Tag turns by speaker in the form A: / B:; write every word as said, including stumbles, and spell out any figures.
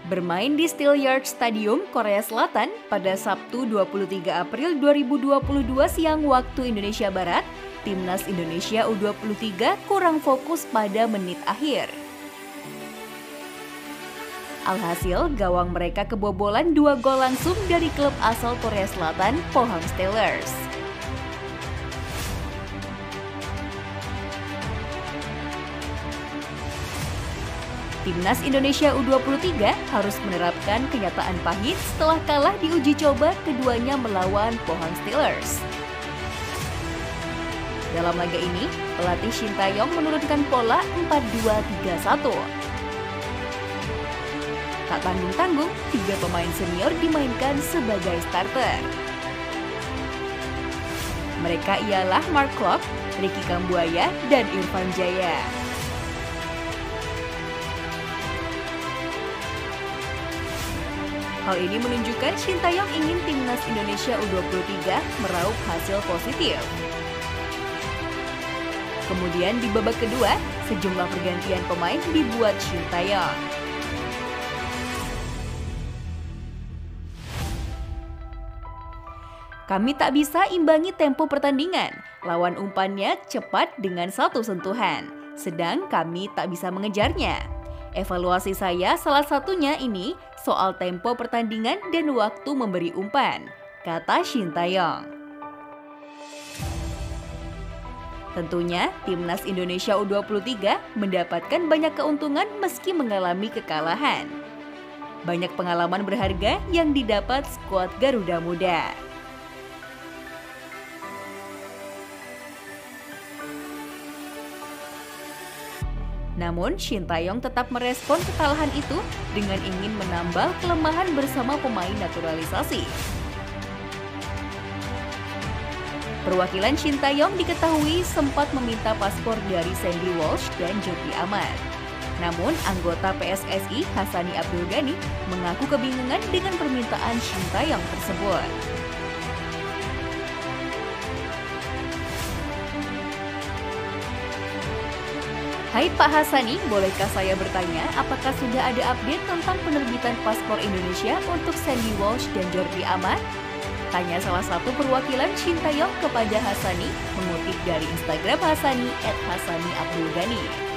A: Bermain di Steelyard Stadium, Korea Selatan pada Sabtu dua puluh tiga April dua ribu dua puluh dua siang waktu Indonesia Barat, Timnas Indonesia U dua puluh tiga kurang fokus pada menit akhir. Alhasil, gawang mereka kebobolan dua gol langsung dari klub asal Korea Selatan, Pohang Steelers. Timnas Indonesia U dua puluh tiga harus menerapkan kenyataan pahit setelah kalah di uji coba keduanya melawan Pohang Steelers. Dalam laga ini, pelatih Shin Tae-yong menurunkan pola empat dua tiga satu. Tak tanggung-tanggung, tiga pemain senior dimainkan sebagai starter. Mereka ialah Mark Klok, Ricky Kambuaya, dan Irfan Jaya. Hal ini menunjukkan Shin Tae-yong ingin Timnas Indonesia U dua puluh tiga meraup hasil positif. Kemudian di babak kedua, sejumlah pergantian pemain dibuat Shin Tae-yong. Kami tak bisa imbangi tempo pertandingan, lawan umpannya cepat dengan satu sentuhan, sedang kami tak bisa mengejarnya. Evaluasi saya salah satunya ini soal tempo pertandingan dan waktu memberi umpan, kata Shin Tae-yong. Tentunya, Timnas Indonesia U dua puluh tiga mendapatkan banyak keuntungan meski mengalami kekalahan. Banyak pengalaman berharga yang didapat skuad Garuda Muda. Namun, Shin Tae-yong tetap merespon kekalahan itu dengan ingin menambal kelemahan bersama pemain naturalisasi. Perwakilan Shin Tae-yong diketahui sempat meminta paspor dari Sandy Walsh dan Jordi Amat. Namun, anggota P S S I Hassani Abdul Ghani mengaku kebingungan dengan permintaan Shin Tae-yong tersebut. Hai Pak Hassani, bolehkah saya bertanya apakah sudah ada update tentang penerbitan paspor Indonesia untuk Sandy Walsh dan Jordi Amat? Tanya salah satu perwakilan Shin Tae-yong kepada Hassani, mengutip dari Instagram Hassani et hassani abdul ghani.